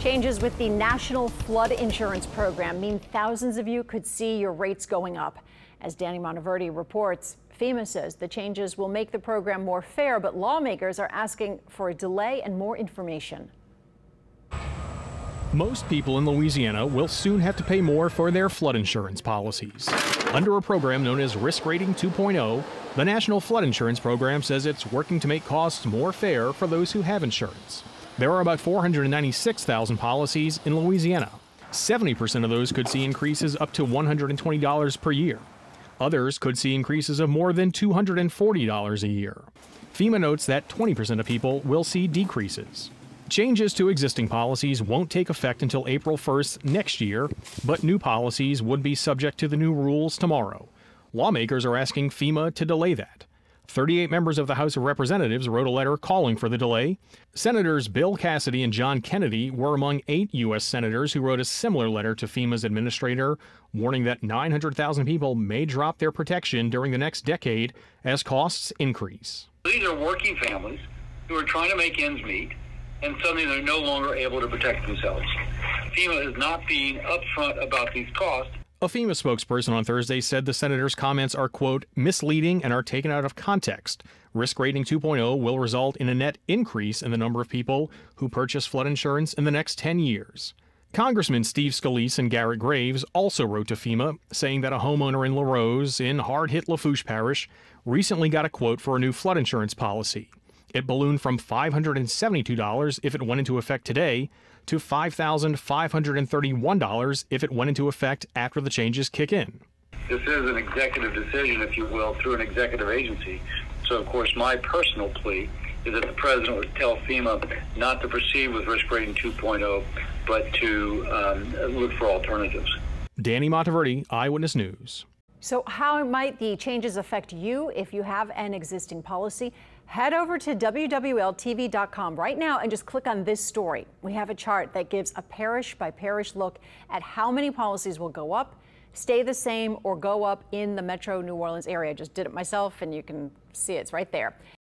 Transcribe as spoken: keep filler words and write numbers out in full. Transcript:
Changes with the National Flood Insurance Program mean thousands of you could see your rates going up. As Danny Monteverdi reports, FEMA says the changes will make the program more fair, but lawmakers are asking for a delay and more information. Most people in Louisiana will soon have to pay more for their flood insurance policies. Under a program known as Risk Rating two point oh, the National Flood Insurance Program says it's working to make costs more fair for those who have insurance. There are about four hundred ninety-six thousand policies in Louisiana. seventy percent of those could see increases up to one hundred twenty dollars per year. Others could see increases of more than two hundred forty dollars a year. FEMA notes that twenty percent of people will see decreases. Changes to existing policies won't take effect until April first next year, but new policies would be subject to the new rules tomorrow. Lawmakers are asking FEMA to delay that. thirty-eight members of the House of Representatives wrote a letter calling for the delay. Senators Bill Cassidy and John Kennedy were among eight U S senators who wrote a similar letter to FEMA's administrator, warning that nine hundred thousand people may drop their protection during the next decade as costs increase. These are working families who are trying to make ends meet, and suddenly they're no longer able to protect themselves. FEMA is not being upfront about these costs. A FEMA spokesperson on Thursday said the senator's comments are, quote, misleading and are taken out of context. Risk Rating two point oh will result in a net increase in the number of people who purchase flood insurance in the next ten years. Congressman Steve Scalise and Garrett Graves also wrote to FEMA, saying that a homeowner in Larose, in hard-hit Lafourche Parish, recently got a quote for a new flood insurance policy. It ballooned from five hundred seventy-two dollars if it went into effect today to five thousand five hundred thirty-one dollars if it went into effect after the changes kick in. This is an executive decision, if you will, through an executive agency. So, of course, my personal plea is that the president would tell FEMA not to proceed with Risk Rating two point oh, but to um, look for alternatives. Danny Monteverdi, Eyewitness News. So how might the changes affect you if you have an existing policy? Head over to W W L T V dot com right now and just click on this story. We have a chart that gives a parish by parish look at how many policies will go up, stay the same, or go up in the Metro New Orleans area. I just did it myself and you can see it's right there.